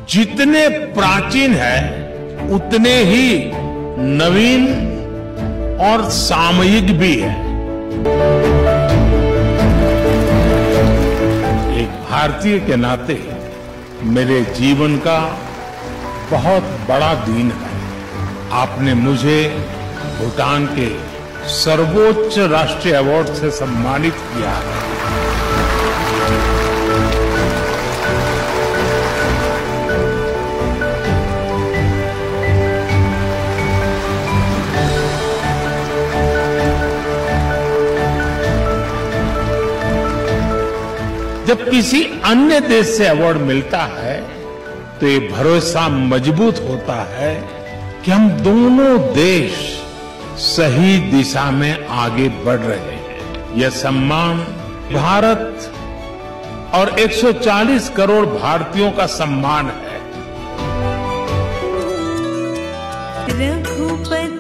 जितने प्राचीन है उतने ही नवीन और सामयिक भी है। एक भारतीय के नाते मेरे जीवन का बहुत बड़ा दिन है। आपने मुझे भूटान के सर्वोच्च राष्ट्रीय अवार्ड से सम्मानित किया है। जब किसी अन्य देश से अवार्ड मिलता है तो ये भरोसा मजबूत होता है कि हम दोनों देश सही दिशा में आगे बढ़ रहे हैं। यह सम्मान भारत और 140 करोड़ भारतीयों का सम्मान है। रघुपति